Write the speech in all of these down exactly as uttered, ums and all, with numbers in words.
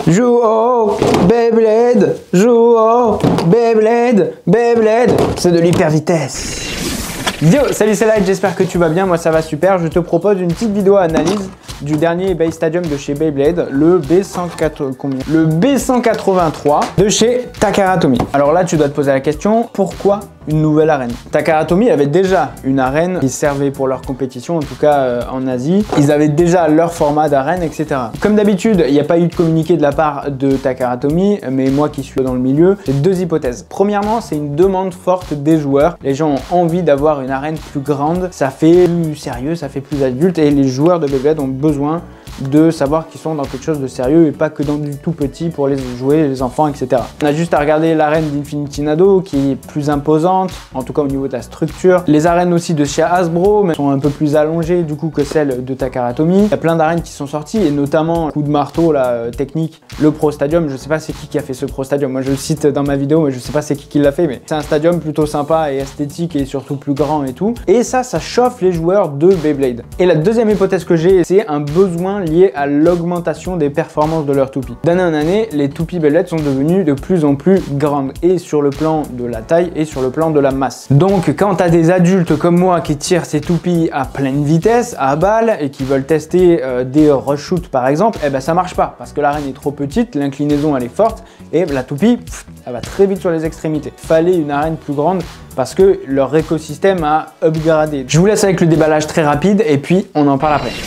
Joue au Beyblade, joue au Beyblade, Beyblade. C'est de l'hyper vitesse. Yo, salut, c'est Light, j'espère que tu vas bien, moi ça va super. Je te propose une petite vidéo analyse du dernier Base Stadium de chez Beyblade, le B cent quatre, combien le B cent quatre-vingt-trois de chez Takara Tomy. Alors là, tu dois te poser la question, pourquoi une nouvelle arène? Takara Tomy avait déjà une arène qui servait pour leur compétition, en tout cas euh, en Asie. Ils avaient déjà leur format d'arène, et cetera. Comme d'habitude, il n'y a pas eu de communiqué de la part de Takara Tomy, mais moi qui suis dans le milieu, j'ai deux hypothèses. Premièrement, c'est une demande forte des joueurs. Les gens ont envie d'avoir une arène plus grande, ça fait plus sérieux, ça fait plus adulte, et les joueurs de Beyblade ont besoin de savoir qu'ils sont dans quelque chose de sérieux et pas que dans du tout petit pour les jouer, les enfants, et cetera. On a juste à regarder l'arène d'Infinity Nado qui est plus imposante, en tout cas au niveau de la structure. Les arènes aussi de chez Hasbro mais sont un peu plus allongées du coup que celles de Takara Tomy. Il y a plein d'arènes qui sont sorties et notamment coup de marteau là, technique, le Pro Stadium. Je sais pas c'est qui qui a fait ce Pro Stadium. Moi je le cite dans ma vidéo mais je sais pas c'est qui qui l'a fait, mais c'est un stadium plutôt sympa et esthétique et surtout plus grand et tout. Et ça, ça chauffe les joueurs de Beyblade. Et la deuxième hypothèse que j'ai, c'est un besoin lié à l'augmentation des performances de leurs toupies. D'année en année, les toupies Beyblade sont devenues de plus en plus grandes et sur le plan de la taille et sur le plan de la masse. Donc quand tu as des adultes comme moi qui tirent ces toupies à pleine vitesse, à balle et qui veulent tester euh, des rush shoots par exemple, eh ben ça marche pas parce que l'arène est trop petite, l'inclinaison elle est forte et la toupie pff, elle va très vite sur les extrémités. Fallait une arène plus grande parce que leur écosystème a upgradé. Je vous laisse avec le déballage très rapide et puis on en parle après.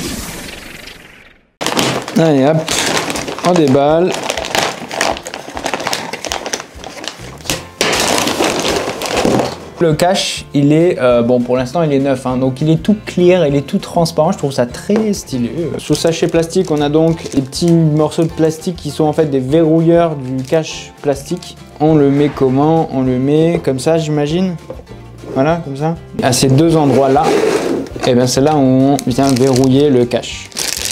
Allez hop, on déballe. Le cache, il est, euh, bon pour l'instant il est neuf, hein, donc il est tout clear, il est tout transparent, je trouve ça très stylé. Sous sachet plastique, on a donc les petits morceaux de plastique qui sont en fait des verrouilleurs du cache plastique. On le met comment? On le met comme ça j'imagine. Voilà, comme ça. À ces deux endroits-là, et bien c'est là où on vient verrouiller le cache.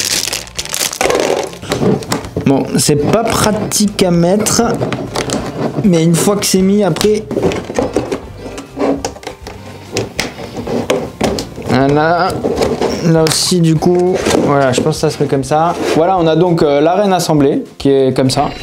Bon, c'est pas pratique à mettre, mais une fois que c'est mis, après... Voilà, là aussi du coup, voilà, je pense que ça se met comme ça. Voilà, on a donc euh, l'arène assemblée, qui est comme ça.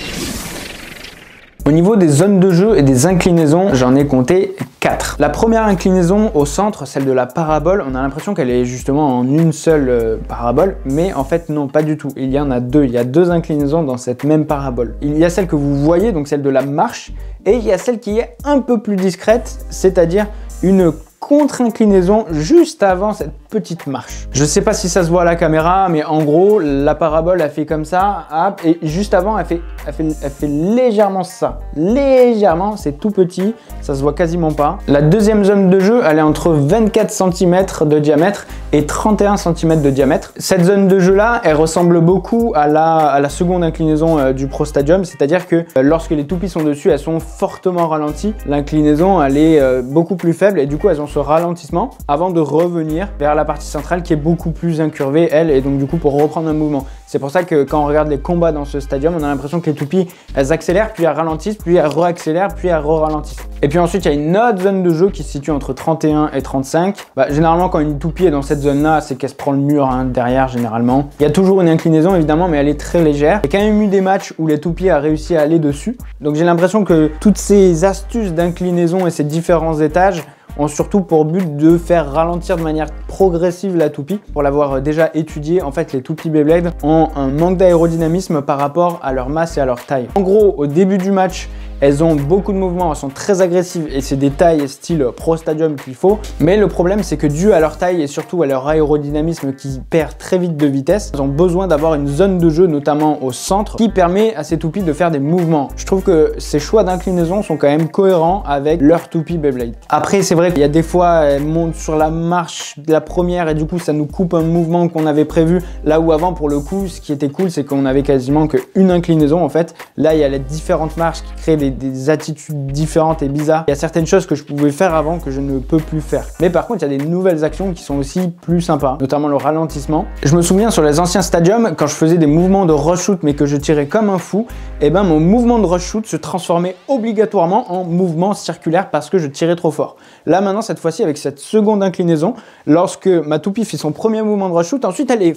Au niveau des zones de jeu et des inclinaisons, j'en ai compté quatre. La première inclinaison au centre, celle de la parabole, on a l'impression qu'elle est justement en une seule euh, parabole, mais en fait non, pas du tout. Il y en a deux, il y a deux inclinaisons dans cette même parabole. Il y a celle que vous voyez, donc celle de la marche, et il y a celle qui est un peu plus discrète, c'est-à-dire une contre-inclinaison juste avant cette petite marche. Je sais pas si ça se voit à la caméra, mais en gros, la parabole a fait comme ça, hop, et juste avant, elle fait, elle fait, elle fait légèrement ça. Légèrement, c'est tout petit, ça se voit quasiment pas. La deuxième zone de jeu, elle est entre vingt-quatre centimètres de diamètre et trente et un centimètres de diamètre. Cette zone de jeu-là, elle ressemble beaucoup à la, à la seconde inclinaison euh, du Pro Stadium, c'est-à-dire que euh, lorsque les toupies sont dessus, elles sont fortement ralenties. L'inclinaison, elle est euh, beaucoup plus faible et du coup, elles ont ce ralentissement avant de revenir vers la partie centrale qui est beaucoup plus incurvée, elle, et donc du coup pour reprendre un mouvement. C'est pour ça que quand on regarde les combats dans ce stadium, on a l'impression que les toupies, elles accélèrent, puis elles ralentissent, puis elles re-accélèrent, puis elles re-ralentissent. Et puis ensuite, il y a une autre zone de jeu qui se situe entre trente et un et trente-cinq. Bah, généralement, quand une toupie est dans cette zone-là, c'est qu'elle se prend le mur hein, derrière, généralement. Il y a toujours une inclinaison, évidemment, mais elle est très légère. Il y a quand même eu des matchs où les toupies a réussi à aller dessus. Donc j'ai l'impression que toutes ces astuces d'inclinaison et ces différents étages ont surtout pour but de faire ralentir de manière progressive la toupie. Pour l'avoir déjà étudié, en fait, les toupies Beyblade ont un manque d'aérodynamisme par rapport à leur masse et à leur taille. En gros, au début du match, elles ont beaucoup de mouvements, elles sont très agressives et c'est des tailles style Pro Stadium qu'il faut. Mais le problème, c'est que dû à leur taille et surtout à leur aérodynamisme qui perd très vite de vitesse, elles ont besoin d'avoir une zone de jeu, notamment au centre, qui permet à ces toupies de faire des mouvements. Je trouve que ces choix d'inclinaison sont quand même cohérents avec leur toupie Beyblade. Après, c'est vrai qu'il y a des fois, elles montent sur la marche de la première et du coup, ça nous coupe un mouvement qu'on avait prévu. Là où avant, pour le coup, ce qui était cool, c'est qu'on avait quasiment qu'une inclinaison en fait. Là, il y a les différentes marches qui créent des des attitudes différentes et bizarres. Il y a certaines choses que je pouvais faire avant que je ne peux plus faire. Mais par contre, il y a des nouvelles actions qui sont aussi plus sympas, notamment le ralentissement. Je me souviens sur les anciens stadiums, quand je faisais des mouvements de rush shoot mais que je tirais comme un fou, et ben mon mouvement de rush shoot se transformait obligatoirement en mouvement circulaire parce que je tirais trop fort. Là maintenant, cette fois-ci, avec cette seconde inclinaison, lorsque ma toupie fait son premier mouvement de rush shoot, ensuite elle est freinée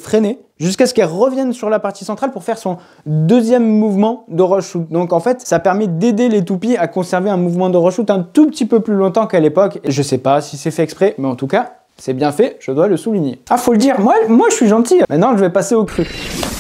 jusqu'à ce qu'elle revienne sur la partie centrale pour faire son deuxième mouvement de rush shoot. Donc en fait, ça permet d'aider les toupies à conserver un mouvement de rush shoot un tout petit peu plus longtemps qu'à l'époque. Je sais pas si c'est fait exprès, mais en tout cas, c'est bien fait, je dois le souligner. Ah, faut le dire, moi, moi je suis gentil. Maintenant, je vais passer au cru.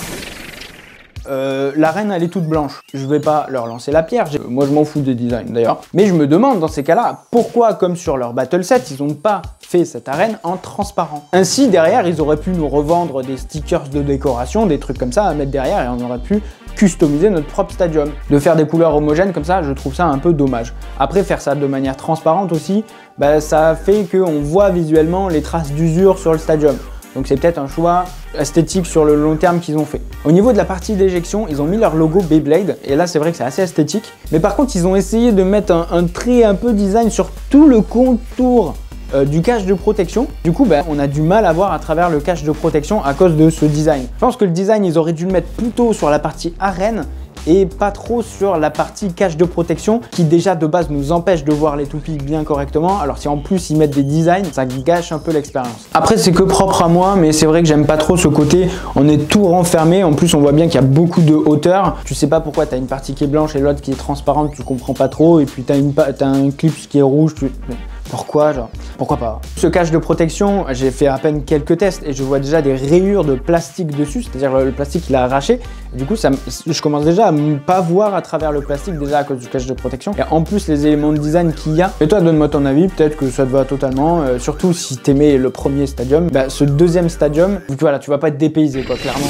Euh, la reine elle est toute blanche, je vais pas leur lancer la pierre, moi je m'en fous des designs d'ailleurs, mais je me demande dans ces cas-là pourquoi comme sur leur battle set ils ont pas fait cette arène en transparent. Ainsi derrière ils auraient pu nous revendre des stickers de décoration, des trucs comme ça à mettre derrière et on aurait pu customiser notre propre stadium. De faire des couleurs homogènes comme ça, je trouve ça un peu dommage. Après faire ça de manière transparente aussi, bah, ça fait qu'on voit visuellement les traces d'usure sur le stadium. Donc c'est peut-être un choix esthétique sur le long terme qu'ils ont fait. Au niveau de la partie d'éjection, ils ont mis leur logo Beyblade, et là c'est vrai que c'est assez esthétique. Mais par contre, ils ont essayé de mettre un, un trait un peu design sur tout le contour euh, du cache de protection. Du coup, ben, on a du mal à voir à travers le cache de protection à cause de ce design. Je pense que le design, ils auraient dû le mettre plutôt sur la partie arène, et pas trop sur la partie cache de protection qui déjà de base nous empêche de voir les toupies bien correctement. Alors si en plus ils mettent des designs, ça gâche un peu l'expérience. Après c'est que propre à moi, mais c'est vrai que j'aime pas trop ce côté, on est tout renfermé, en plus on voit bien qu'il y a beaucoup de hauteur. Tu sais pas pourquoi tu as une partie qui est blanche et l'autre qui est transparente, tu comprends pas trop, et puis tu as, une, t'as un clip qui est rouge, tu... Pourquoi genre Pourquoi pas? Ce cache de protection, j'ai fait à peine quelques tests et je vois déjà des rayures de plastique dessus, c'est-à-dire le plastique il a arraché. Et du coup, ça, je commence déjà à ne pas voir à travers le plastique déjà à cause du cache de protection. Et en plus les éléments de design qu'il y a. Et toi, donne-moi ton avis, peut-être que ça te va totalement. Euh, surtout si t'aimais le premier stadium, bah, ce deuxième stadium, voilà, tu vas pas être dépaysé quoi, clairement.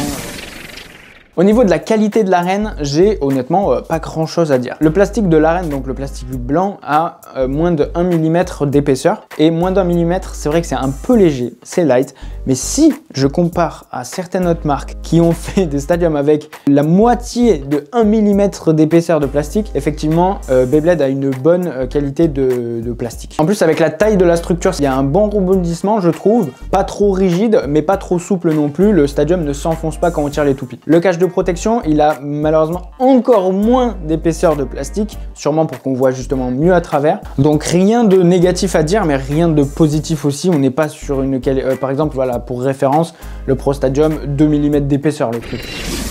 Au niveau de la qualité de l'arène, j'ai honnêtement euh, pas grand chose à dire. Le plastique de l'arène, donc le plastique blanc, a euh, moins de un millimètre d'épaisseur. Et moins d'un millimètre, c'est vrai que c'est un peu léger, c'est light. Mais si je compare à certaines autres marques qui ont fait des stadiums avec la moitié de un millimètre d'épaisseur de plastique, effectivement, euh, Beyblade a une bonne euh, qualité de, de plastique. En plus, avec la taille de la structure, il y a un bon rebondissement, je trouve. Pas trop rigide, mais pas trop souple non plus. Le stadium ne s'enfonce pas quand on tire les toupies. Le cache de protection, il a malheureusement encore moins d'épaisseur de plastique, sûrement pour qu'on voit justement mieux à travers. Donc rien de négatif à dire, mais rien de positif aussi. On n'est pas sur une qualité... Euh, par exemple, voilà, pour référence, le Pro Stadium, deux millimètres d'épaisseur le truc.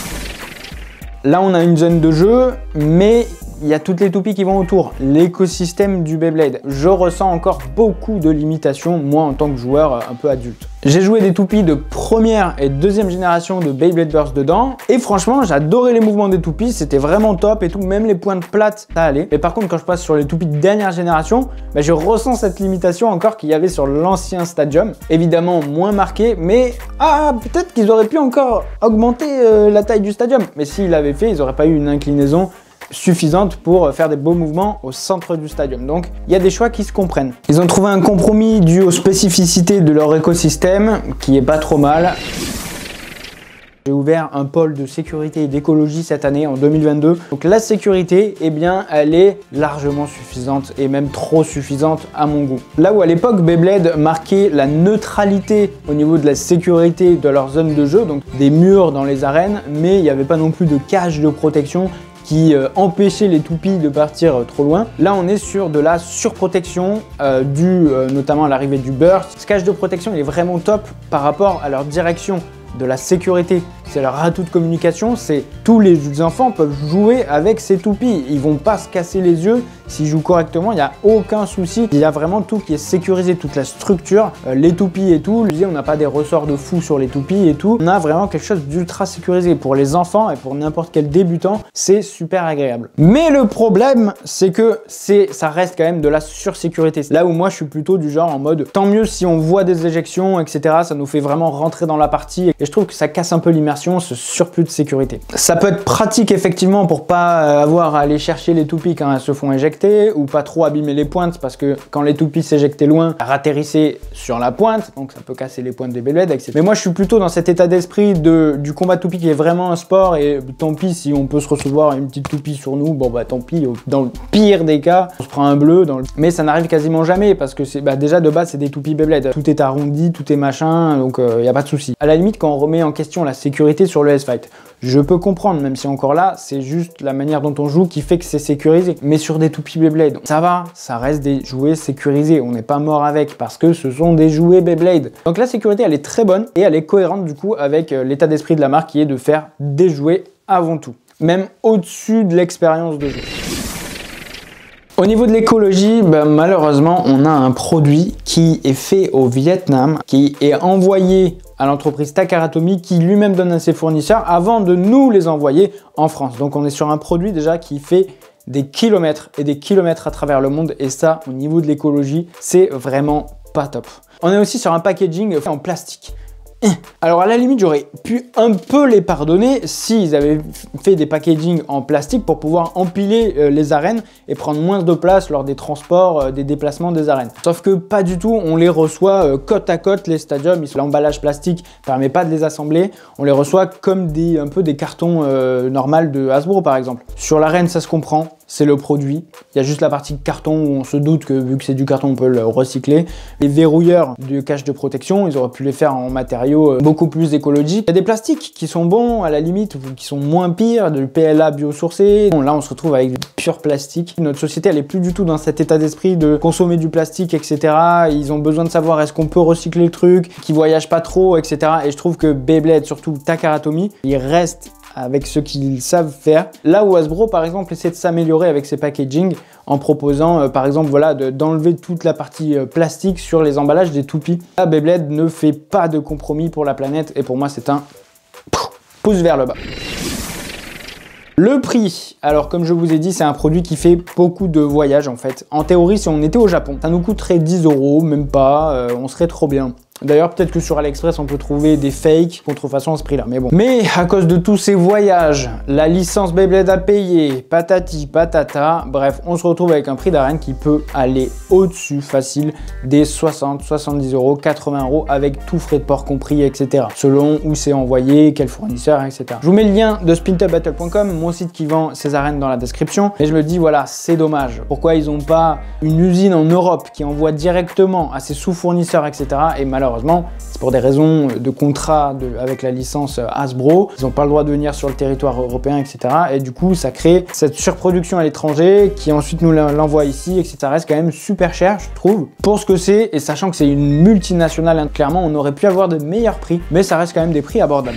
Là, on a une zone de jeu, mais il y a toutes les toupies qui vont autour. L'écosystème du Beyblade. Je ressens encore beaucoup de limitations, moi, en tant que joueur un peu adulte. J'ai joué des toupies de première et deuxième génération de Beyblade Burst dedans, et franchement, j'adorais les mouvements des toupies, c'était vraiment top et tout, même les pointes plates, ça allait. Mais par contre, quand je passe sur les toupies de dernière génération, bah, je ressens cette limitation encore qu'il y avait sur l'ancien Stadium. Évidemment, moins marqué, mais ah, peut-être qu'ils auraient pu encore augmenter euh, la taille du Stadium. Mais s'ils l'avaient fait, ils n'auraient pas eu une inclinaison suffisante pour faire des beaux mouvements au centre du stadium. Donc il y a des choix qui se comprennent. Ils ont trouvé un compromis dû aux spécificités de leur écosystème qui est pas trop mal. J'ai ouvert un pôle de sécurité et d'écologie cette année, en deux mille vingt-deux. Donc la sécurité, eh bien, elle est largement suffisante et même trop suffisante à mon goût. Là où à l'époque, Beyblade marquait la neutralité au niveau de la sécurité de leur zone de jeu, donc des murs dans les arènes, mais il n'y avait pas non plus de cage de protection qui euh, empêchait les toupies de partir euh, trop loin. Là, on est sur de la surprotection euh, due euh, notamment à l'arrivée du burst. Ce cache de protection, il est vraiment top par rapport à leur direction de la sécurité. C'est leur atout de communication, c'est tous les enfants peuvent jouer avec ces toupies. Ils vont pas se casser les yeux s'ils jouent correctement, il n'y a aucun souci. Il y a vraiment tout qui est sécurisé, toute la structure, euh, les toupies et tout. On n'a pas des ressorts de fou sur les toupies et tout. On a vraiment quelque chose d'ultra sécurisé. Pour les enfants et pour n'importe quel débutant, c'est super agréable. Mais le problème, c'est que c'est, ça reste quand même de la sursécurité. Là où moi, je suis plutôt du genre en mode, tant mieux si on voit des éjections, et cetera. Ça nous fait vraiment rentrer dans la partie. Et je trouve que ça casse un peu l'immersion, ce surplus de sécurité. Ça peut être pratique effectivement pour pas avoir à aller chercher les toupies quand elles se font éjecter, ou pas trop abîmer les pointes, parce que quand les toupies s'éjectaient loin, elles atterrissaient sur la pointe, donc ça peut casser les pointes des Beyblade, et cetera. Mais moi je suis plutôt dans cet état d'esprit de du combat de toupies qui est vraiment un sport, et tant pis si on peut se recevoir une petite toupie sur nous, bon bah tant pis, dans le pire des cas, on se prend un bleu, dans le... mais ça n'arrive quasiment jamais, parce que c'est bah, déjà de base c'est des toupies Beyblade, tout est arrondi, tout est machin, donc il euh, n'y a pas de souci. À la limite, quand on remet en question la sécurité sécurité sur le S-Fight. Je peux comprendre, même si encore là, c'est juste la manière dont on joue qui fait que c'est sécurisé. Mais sur des toupies Beyblade, ça va, ça reste des jouets sécurisés. On n'est pas mort avec parce que ce sont des jouets Beyblade. Donc la sécurité, elle est très bonne et elle est cohérente du coup avec l'état d'esprit de la marque qui est de faire des jouets avant tout. Même au-dessus de l'expérience de jeu. Au niveau de l'écologie, ben, malheureusement, on a un produit qui est fait au Vietnam, qui est envoyé à l'entreprise Takara Tomy, qui lui-même donne à ses fournisseurs avant de nous les envoyer en France. Donc on est sur un produit déjà qui fait des kilomètres et des kilomètres à travers le monde, et ça, au niveau de l'écologie, c'est vraiment pas top. On est aussi sur un packaging fait en plastique. Alors à la limite, j'aurais pu un peu les pardonner s'ils avaient fait des packaging en plastique pour pouvoir empiler euh, les arènes et prendre moins de place lors des transports, euh, des déplacements des arènes. Sauf que pas du tout, on les reçoit euh, côte à côte, les stadiums. L'emballage plastique permet pas de les assembler. On les reçoit comme des, un peu des cartons euh, normaux de Hasbro par exemple. Sur l'arène, ça se comprend. C'est le produit. Il y a juste la partie carton où on se doute que vu que c'est du carton, on peut le recycler. Les verrouilleurs de cache de protection, ils auraient pu les faire en matériaux beaucoup plus écologiques. Il y a des plastiques qui sont bons à la limite, ou qui sont moins pires, du P L A biosourcé. Bon, là, on se retrouve avec du pur plastique. Notre société, elle est plus du tout dans cet état d'esprit de consommer du plastique, et cetera. Ils ont besoin de savoir est-ce qu'on peut recycler le truc, qui voyage pas trop, et cetera. Et je trouve que Beyblade, surtout Takara Tomy, il reste avec ce qu'ils savent faire. Là où Hasbro, par exemple, essaie de s'améliorer avec ses packaging en proposant, euh, par exemple, voilà, d'enlever de, toute la partie euh, plastique sur les emballages des toupies. Là, Beyblade ne fait pas de compromis pour la planète et pour moi, c'est un pouce vers le bas. Le prix, alors comme je vous ai dit, c'est un produit qui fait beaucoup de voyages en fait. En théorie, si on était au Japon, ça nous coûterait dix euros, même pas, euh, on serait trop bien. D'ailleurs, peut-être que sur AliExpress, on peut trouver des fakes contrefaçon à ce prix-là, mais bon. Mais à cause de tous ces voyages, la licence Beyblade à payer, patati patata, bref, on se retrouve avec un prix d'arène qui peut aller au-dessus facile des soixante, soixante-dix euros, quatre-vingts euros avec tout frais de port compris, et cetera. Selon où c'est envoyé, quel fournisseur, et cetera. Je vous mets le lien de spin top battle point com, mon site qui vend ces arènes dans la description. Et je me dis, voilà, c'est dommage. Pourquoi ils n'ont pas une usine en Europe qui envoie directement à ses sous-fournisseurs, et cetera. Et malheureusement, Malheureusement, c'est pour des raisons de contrat de, avec la licence Hasbro. Ils n'ont pas le droit de venir sur le territoire européen, et cetera. Et du coup, ça crée cette surproduction à l'étranger qui ensuite nous l'envoie ici et que ça reste quand même super cher, je trouve, pour ce que c'est. Et sachant que c'est une multinationale, clairement, on aurait pu avoir de meilleurs prix, mais ça reste quand même des prix abordables.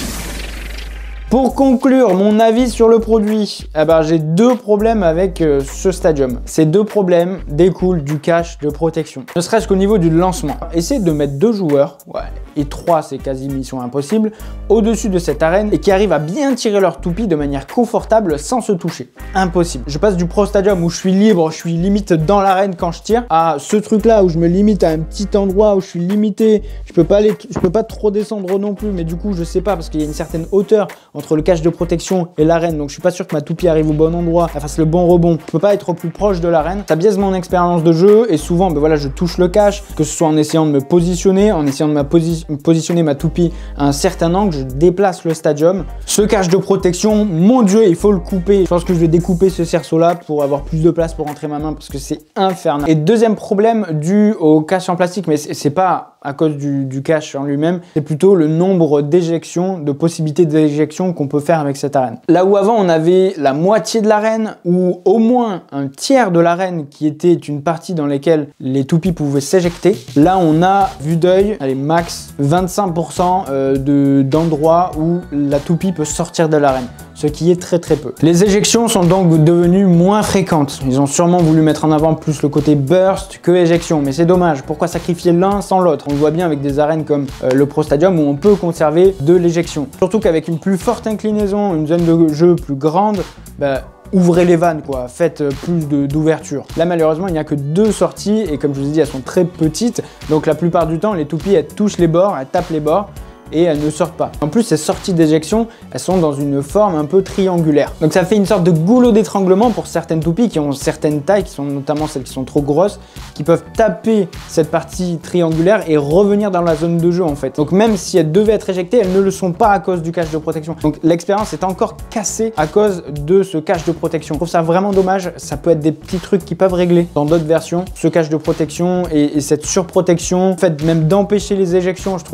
Pour conclure mon avis sur le produit, eh ben, j'ai deux problèmes avec euh, ce Stadium. Ces deux problèmes découlent du cache de protection. Ne serait-ce qu'au niveau du lancement. Essayez de mettre deux joueurs, ouais, et trois c'est quasi mission impossible, au-dessus de cette arène et qui arrivent à bien tirer leur toupie de manière confortable sans se toucher. Impossible. Je passe du Pro Stadium où je suis libre, je suis limite dans l'arène quand je tire, à ce truc là où je me limite à un petit endroit où je suis limité, je peux pas aller, je peux pas trop descendre non plus, mais du coup je sais pas parce qu'il y a une certaine hauteur entre le cache de protection et l'arène, donc je suis pas sûr que ma toupie arrive au bon endroit, elle fasse le bon rebond. Je peux pas être au plus proche de l'arène. Ça biaise mon expérience de jeu et souvent, ben voilà, je touche le cache, que ce soit en essayant de me positionner, en essayant de me posi positionner ma toupie à un certain angle, je déplace le Stadium. Ce cache de protection, mon dieu, il faut le couper. Je pense que je vais découper ce cerceau là pour avoir plus de place pour rentrer ma main parce que c'est infernal. Et deuxième problème dû au cache en plastique, mais c'est pas à cause du, du cache en lui-même, c'est plutôt le nombre d'éjections, de possibilités d'éjection qu'on peut faire avec cette arène. Là où avant on avait la moitié de l'arène ou au moins un tiers de l'arène qui était une partie dans laquelle les toupies pouvaient s'éjecter, là on a vu d'œil, allez max vingt-cinq pour cent euh, d'endroits où la toupie peut sortir de l'arène, ce qui est très très peu. Les éjections sont donc devenues moins fréquentes. Ils ont sûrement voulu mettre en avant plus le côté burst que éjection, mais c'est dommage. Pourquoi sacrifier l'un sans l'autre? On le voit bien avec des arènes comme euh, le Pro Stadium où on peut conserver de l'éjection. Surtout qu'avec une plus forte inclinaison, une zone de jeu plus grande, bah, ouvrez les vannes quoi, faites plus d'ouverture. Là malheureusement il n'y a que deux sorties et comme je vous ai dit elles sont très petites, donc la plupart du temps les toupies elles touchent les bords, elles tapent les bords et elles ne sortent pas. En plus, ces sorties d'éjection, elles sont dans une forme un peu triangulaire. Donc ça fait une sorte de goulot d'étranglement pour certaines toupies qui ont certaines tailles, qui sont notamment celles qui sont trop grosses, qui peuvent taper cette partie triangulaire et revenir dans la zone de jeu en fait. Donc même si elles devaient être éjectées, elles ne le sont pas à cause du cache de protection. Donc l'expérience est encore cassée à cause de ce cache de protection. Je trouve ça vraiment dommage. Ça peut être des petits trucs qui peuvent régler dans d'autres versions. Ce cache de protection et, et cette surprotection, le fait même d'empêcher les éjections, je trouve ça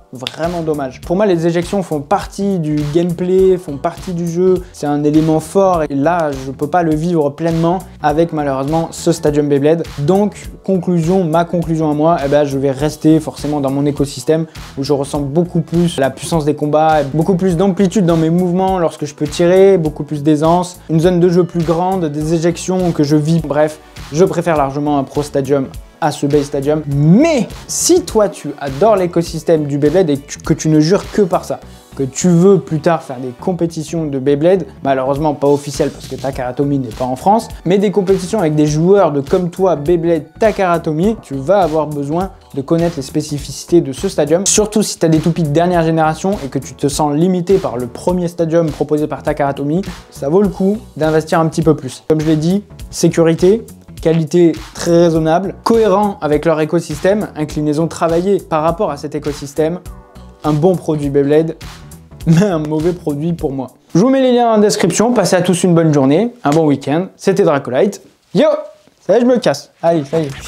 vraiment dommage. Pour moi, les éjections font partie du gameplay, font partie du jeu. C'est un élément fort et là, je peux pas le vivre pleinement avec malheureusement ce Stadium Beyblade. Donc, conclusion, ma conclusion à moi, eh ben, je vais rester forcément dans mon écosystème où je ressens beaucoup plus la puissance des combats, beaucoup plus d'amplitude dans mes mouvements lorsque je peux tirer, beaucoup plus d'aisance, une zone de jeu plus grande, des éjections que je vis. Bref, je préfère largement un Pro Stadium à ce Base Stadium. Mais si toi tu adores l'écosystème du Beyblade et que tu ne jures que par ça, que tu veux plus tard faire des compétitions de Beyblade, malheureusement pas officielles parce que Takara Tomy n'est pas en France, mais des compétitions avec des joueurs de comme toi Beyblade Takara Tomy, tu vas avoir besoin de connaître les spécificités de ce stadium, surtout si tu as des toupies de dernière génération et que tu te sens limité par le premier stadium proposé par Takara Tomy, ça vaut le coup d'investir un petit peu plus. Comme je l'ai dit, sécurité, qualité très raisonnable, cohérent avec leur écosystème, inclinaison travaillée par rapport à cet écosystème, un bon produit Beyblade, mais un mauvais produit pour moi. Je vous mets les liens en description, passez à tous une bonne journée, un bon week-end, c'était Dracolite. Yo, ça y est, je me casse. Allez, ça y est.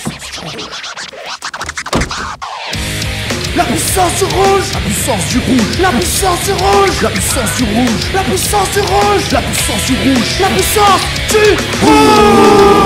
La puissance du rouge, la puissance du rouge, la puissance du rouge, la puissance du rouge, la puissance du rouge, la puissance du rouge, la puissance du rouge.